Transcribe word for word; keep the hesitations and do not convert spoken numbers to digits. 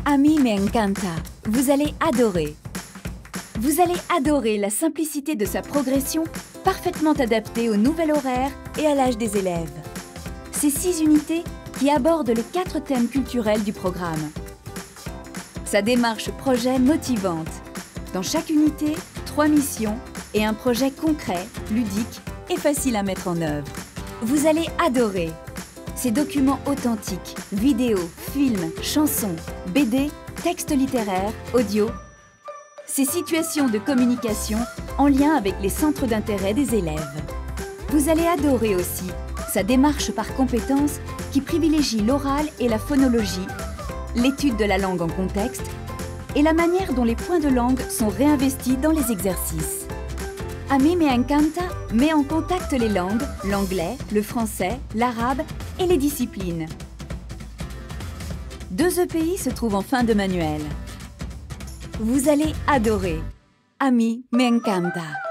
A mí me encanta. Vous allez adorer. Vous allez adorer la simplicité de sa progression, parfaitement adaptée au nouvel horaire et à l'âge des élèves. Ces six unités qui abordent les quatre thèmes culturels du programme. Sa démarche projet motivante. Dans chaque unité, trois missions et un projet concret, ludique et facile à mettre en œuvre. Vous allez adorer. Ces documents authentiques, vidéos, films, chansons, B D, textes littéraires, audio. Ces situations de communication en lien avec les centres d'intérêt des élèves. Vous allez adorer aussi sa démarche par compétences qui privilégie l'oral et la phonologie, l'étude de la langue en contexte et la manière dont les points de langue sont réinvestis dans les exercices. A mí me encanta met en contact les langues, l'anglais, le français, l'arabe et les disciplines. Deux E P I se trouvent en fin de manuel. Vous allez adorer. A mí me encanta.